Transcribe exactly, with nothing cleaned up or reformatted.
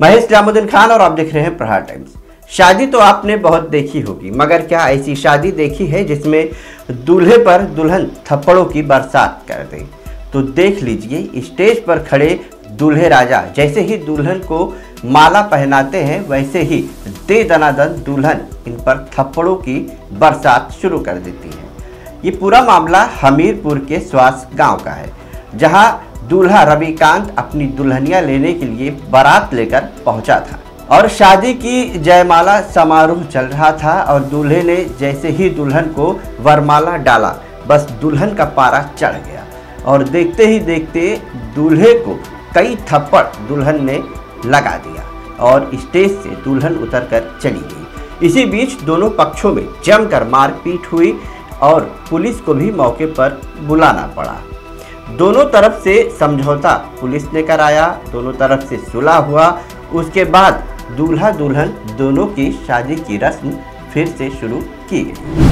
महेश जामुद्दीन खान और आप देख रहे हैं प्रहार टाइम्स। शादी तो आपने बहुत देखी होगी, मगर क्या ऐसी शादी देखी है जिसमें दूल्हे पर दुल्हन थप्पड़ों की बरसात कर दे? तो देख लीजिए, स्टेज पर खड़े दूल्हे राजा जैसे ही दुल्हन को माला पहनाते हैं वैसे ही दे दनादन दुल्हन इन पर थप्पड़ों की बरसात शुरू कर देती है। ये पूरा मामला हमीरपुर के स्वास गांव का है, जहां दूल्हा रविकांत अपनी दुल्हनिया लेने के लिए बारात लेकर पहुंचा था और शादी की जयमाला समारोह चल रहा था और दूल्हे ने जैसे ही दुल्हन को वरमाला डाला, बस दुल्हन का पारा चढ़ गया और देखते ही देखते दूल्हे को कई थप्पड़ दुल्हन ने लगा दिया और स्टेज से दुल्हन उतरकर चली गई। इसी बीच दोनों पक्षों में जमकर मारपीट हुई और पुलिस को भी मौके पर बुलाना पड़ा। दोनों तरफ से समझौता पुलिस ने कराया, दोनों तरफ से सुलह हुआ। उसके बाद दूल्हा दुल्हन दोनों की शादी की रस्म फिर से शुरू की गई।